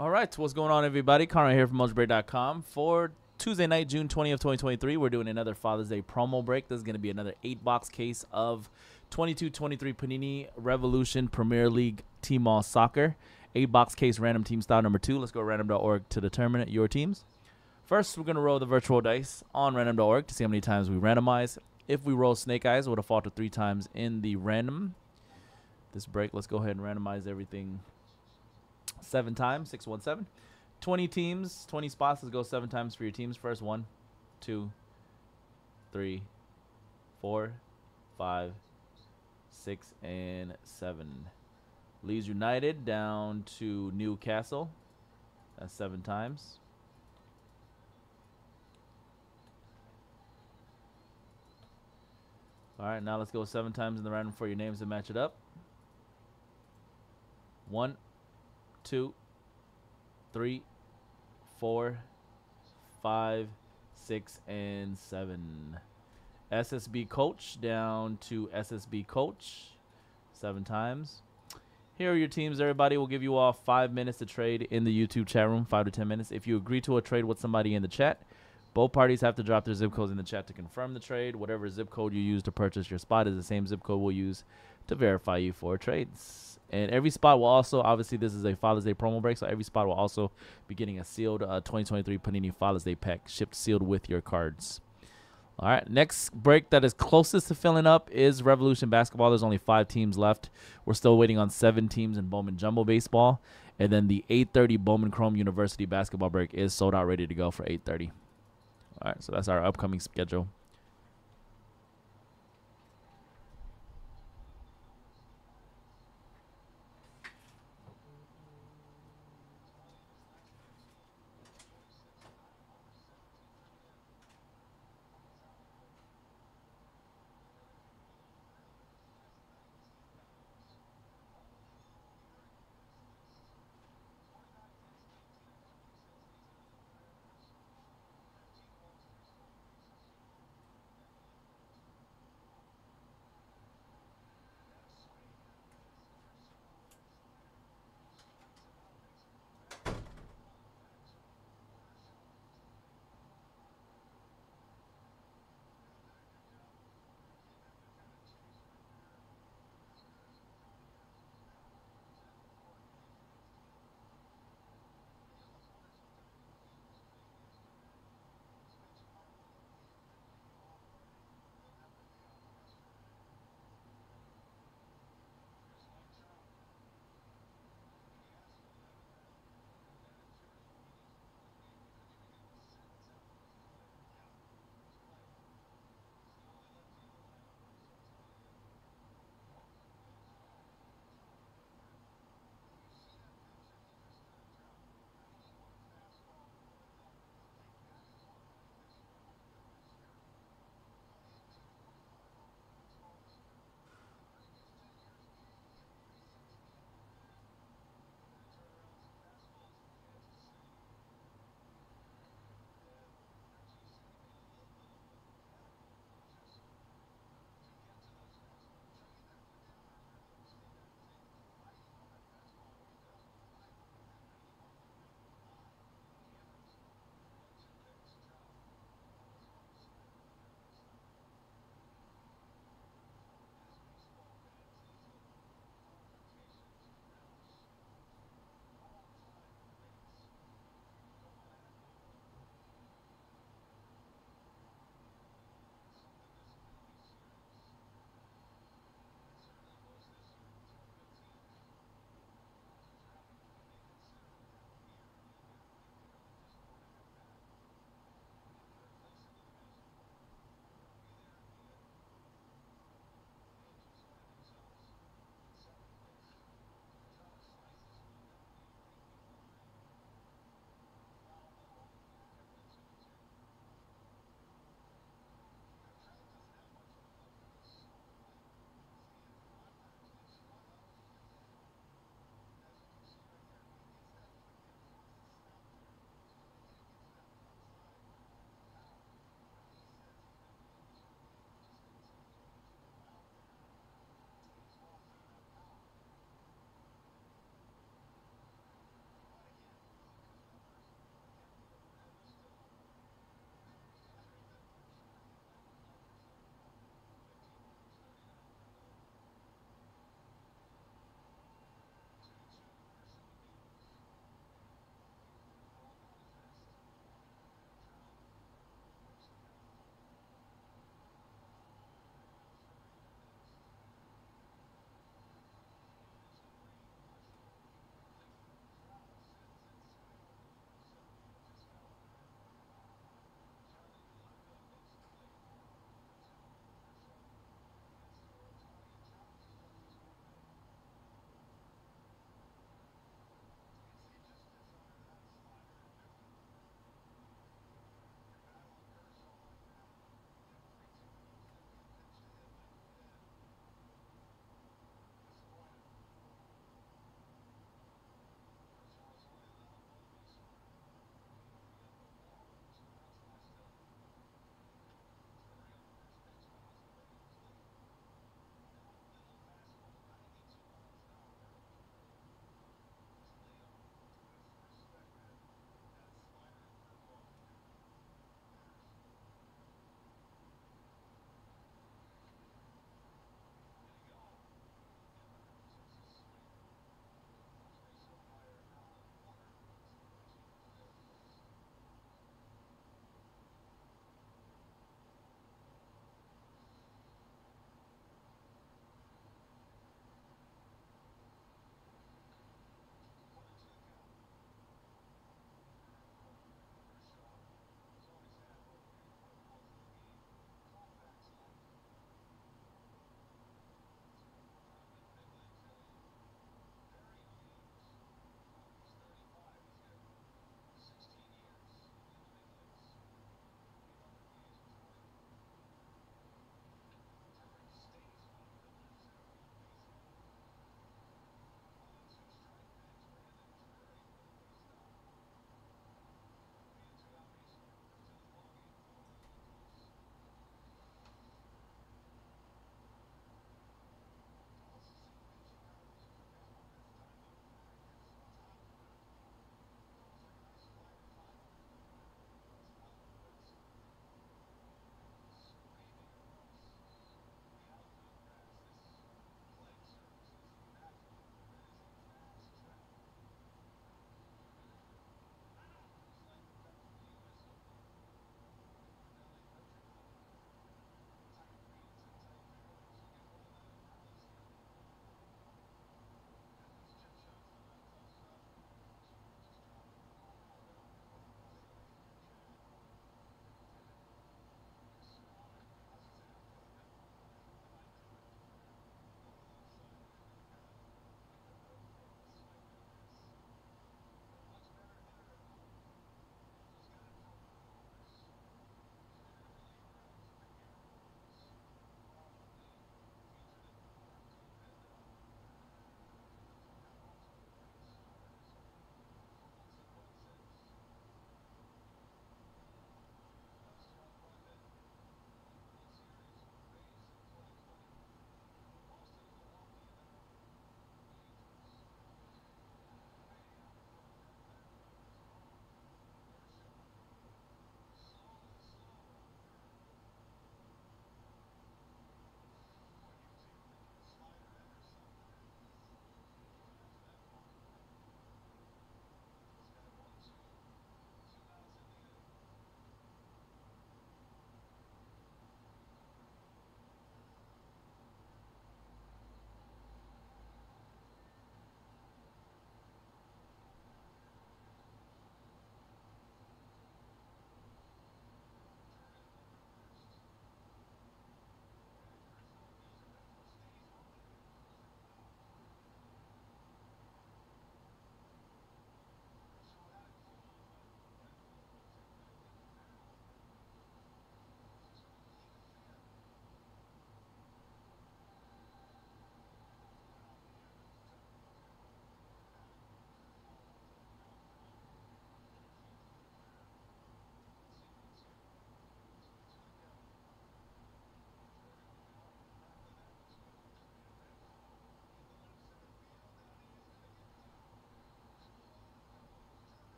All right, what's going on, everybody? Conrad here from MulchBreak.com. For Tuesday night, June 20th, 2023, we're doing another Father's Day promo break. This is going to be another 8-box case of 22-23 Panini Revolution Premier League Team All Soccer. 8-box case, random team style number 2. Let's go random.org to determine your teams. First, we're going to roll the virtual dice on random.org to see how many times we randomize. If we roll snake eyes, it would have fallen to 3 times in the random. This break, let's go ahead and randomize everything 7 times. 617. 20 teams, 20 spots. Let's go 7 times for your teams. First, 1, 2, 3, 4, 5, 6, and 7. Leeds United down to Newcastle. That's 7 times. All right, now let's go 7 times in the random for your names to match it up. 1, 2, 3, 4, 5, 6, and 7. SSB Coach down to SSB Coach 7 times. Here are your teams, everybody. We'll give you all 5 minutes to trade in the YouTube chat room, 5 to 10 minutes. If you agree to a trade with somebody in the chat, both parties have to drop their zip codes in the chat to confirm the trade. Whatever zip code you use to purchase your spot is the same zip code we'll use to verify you for trades. And every spot will also, obviously this is a Father's Day promo break, so every spot will also be getting a sealed 2023 Panini Father's Day pack shipped sealed with your cards. All right, next break that is closest to filling up is Revolution Basketball. There's only 5 teams left. We're still waiting on 7 teams in Bowman Jumbo Baseball. And then the 8:30 Bowman Chrome University Basketball break is sold out, ready to go for 8:30. All right, so that's our upcoming schedule.